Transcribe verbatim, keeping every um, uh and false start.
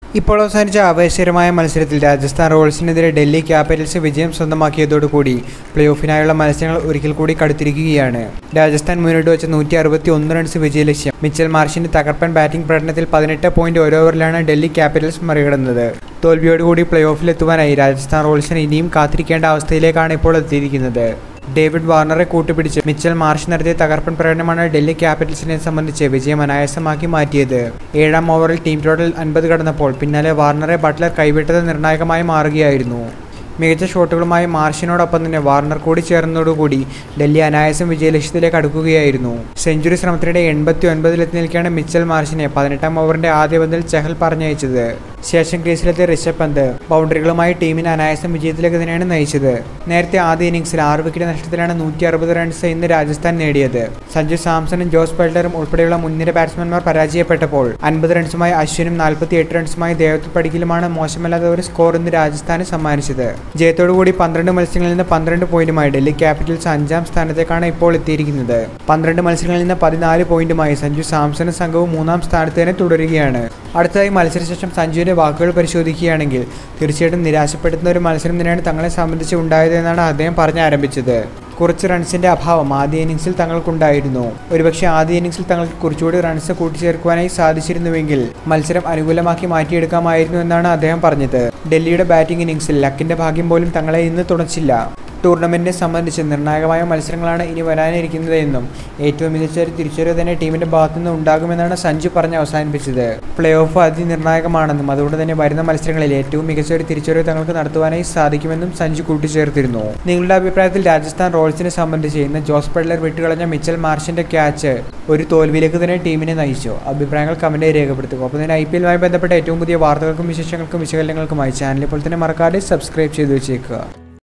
ഇപ്പോൾ അവസാനിച്ച ആവേശകരമായ മത്സരത്തിൽ രാജസ്ഥാൻ റോയൽസിനെതിരെ ഡൽഹി ക്യാപിറ്റൽസ് വിജയം സ്വന്തമാക്കിയതോടുകൂടി പ്ലേ ഓഫിനായുള്ള മത്സരങ്ങൾ ഒരിക്കൽ കൂടി കടുത്തിരിക്കുകയാണ്. രാജസ്ഥാൻ മുന്നോട്ട് വെച്ച നൂറ്റി അറുപത്തി ഒന്ന് റൺസ് വിജയലക്ഷ്യം മിച്ചൽ മാർഷിന്റെ തകർപ്പൻ ബാറ്റിംഗ് പ്രകടനത്തിൽ പതിനെട്ട് പോയിന്റ് ഒരു ഓവറിലാണ് ഡൽഹി ക്യാപിറ്റൽസ് മറികടന്നത്. തോൽവിയോടുകൂടി പ്ലേ ഓഫിലെത്തുവാനായി രാജസ്ഥാൻ റോയൽസിന് ഇനിയും കാത്തിരിക്കേണ്ട അവസ്ഥയിലേക്കാണ് ഇപ്പോൾ എത്തിയിരിക്കുന്നത്. ഡേവിഡ് വാർണറെ കൂട്ടുപിടിച്ച് മിച്ചൽ മാർഷ് നടത്തിയ തകർപ്പൻ പ്രകടനമാണ് ഡൽഹി ക്യാപിറ്റൽസിനെ സംബന്ധിച്ച് വിജയം അനായാസമാക്കി മാറ്റിയത്. ഏഴാം ഓവറിൽ ടീം ടോട്ടൽ അൻപത് കടന്നപ്പോൾ പിന്നാലെ വാർണറെ ബട്ട്ലർ കൈവിട്ടത് നിർണായകമായി മാറുകയായിരുന്നു. മികച്ച ഷോട്ടുകളുമായി മാർഷിനോടൊപ്പം തന്നെ വാർണർ കൂടി ചേർന്നതോടുകൂടി ഡൽഹി അനായാസം വിജയലക്ഷ്യത്തിലേക്ക് അടുക്കുകയായിരുന്നു. സെഞ്ചുറി ശ്രമത്തിനിടെ എൺപത്തി ഒൻപതിലെത്തി നിൽക്കുകയാണ് മിച്ചൽ മാർഷിനെ പതിനെട്ടാം ഓവറിന്റെ ആദ്യ പന്തിൽ ചഹൽ പറഞ്ഞയച്ചത്. ശേഷം ക്രീസിലെത്തിയ ഋഷഭ് പന്ത് ബൗണ്ടറികളുമായി ടീമിനെ അനായാസം വിജയത്തിലേക്ക് തന്നെയാണ് നയിച്ചത്. നേരത്തെ ആദ്യ ഇന്നിംഗ്സിൽ ആറ് വിക്കറ്റ് നഷ്ടത്തിലാണ് നൂറ്റി അറുപത് റൺസ് ഇന്ന് രാജസ്ഥാൻ നേടിയത്. സഞ്ജു സാംസണും ജോസ് ബട്ട്ലറും ഉൾപ്പെടെയുള്ള മുൻനിര ബാറ്റ്സ്മാൻമാർ പരാജയപ്പെട്ടപ്പോൾ അൻപത് റൺസുമായി അശ്വിനും നാൽപ്പത്തി എട്ട് റൺസുമായി ദേവദത്ത് പടിക്കലുമാണ് മോശമല്ലാത്ത ഒരു സ്കോർ ഇന്ന് രാജസ്ഥാന് സമ്മാനിച്ചത്. ജയത്തോടുകൂടി പന്ത്രണ്ട് മത്സരങ്ങളിൽ നിന്ന് പന്ത്രണ്ട് പോയിന്റുമായി ഡൽഹി ക്യാപിറ്റൽസ് അഞ്ചാം സ്ഥാനത്തേക്കാണ് ഇപ്പോൾ എത്തിയിരിക്കുന്നത്. പന്ത്രണ്ട് മത്സരങ്ങളിൽ നിന്ന് പതിനാല് പോയിന്റുമായി സഞ്ജു സാംസണും സംഘവും മൂന്നാം സ്ഥാനത്ത് തന്നെ തുടരുകയാണ്. അടുത്തതായി മത്സരശേഷം സഞ്ജുവിന്റെ വാക്കുകൾ പരിശോധിക്കുകയാണെങ്കിൽ തീർച്ചയായിട്ടും നിരാശപ്പെടുത്തുന്ന ഒരു മത്സരം തന്നെയാണ് തങ്ങളെ സംബന്ധിച്ച് ഉണ്ടായതെന്നാണ് അദ്ദേഹം പറഞ്ഞാരംഭിച്ചത്. കുറച്ച് റൺസിന്റെ അഭാവം ആദ്യ ഇന്നിംഗ്സിൽ തങ്ങൾക്കുണ്ടായിരുന്നു. ഒരുപക്ഷെ ആദ്യ ഇന്നിംഗ്സിൽ തങ്ങൾക്ക് കുറച്ചുകൂടി റൺസ് കൂട്ടിച്ചേർക്കുവാനായി സാധിച്ചിരുന്നുവെങ്കിൽ മത്സരം അനുകൂലമാക്കി മാറ്റിയെടുക്കാമായിരുന്നു എന്നാണ് അദ്ദേഹം പറഞ്ഞത്. ഡൽഹിയുടെ ബാറ്റിംഗ് ഇന്നിംഗ്സിൽ ലക്കിന്റെ ഭാഗ്യം പോലും തങ്ങളെ ഇന്ന് തുണച്ചില്ല. ടൂർണമെന്റിനെ സംബന്ധിച്ച് നിർണായകമായ മത്സരങ്ങളാണ് ഇനി വരാനിരിക്കുന്നത് എന്നും ഏറ്റവും മികച്ച ഒരു തിരിച്ചുവരവ് തന്നെ ടീമിന്റെ ഭാഗത്തുനിന്ന് ഉണ്ടാകുമെന്നാണ് സഞ്ജു പറഞ്ഞ് അവസാനിപ്പിച്ചത്. പ്ലേ ഓഫ് അതിനിർണായകമാണെന്നും അതുകൊണ്ട് തന്നെ വരുന്ന മത്സരങ്ങളിൽ ഏറ്റവും മികച്ച ഒരു തിരിച്ചുവരവ് തങ്ങൾക്ക് നടത്തുവാനായി സാധിക്കുമെന്നും സഞ്ജു കൂട്ടിച്ചേർത്തിരുന്നു. നിങ്ങളുടെ അഭിപ്രായത്തിൽ രാജസ്ഥാൻ റോയൽസിനെ സംബന്ധിച്ച് ഇന്ന് ജോസ് ബട്ട്ലർ വിട്ടുകളഞ്ഞ മിച്ചൽ മാർഷിന്റെ ക്യാച്ച് ഒരു തോൽവിയിലേക്ക് തന്നെ ടീമിനെ നയിച്ചു? അഭിപ്രായങ്ങൾ കമന്റായി രേഖപ്പെടുത്തുക. ഒപ്പം തന്നെ ഐ പി എല്ലുമായി ബന്ധപ്പെട്ട ഏറ്റവും പുതിയ വാർത്തകൾക്കും വിശേഷങ്ങൾക്കും വിശകലനങ്ങൾക്കുമായി ചാനൽ ഇപ്പോൾ തന്നെ മറക്കാതെ സബ്സ്ക്രൈബ് ചെയ്തു വെച്ചേക്കുക.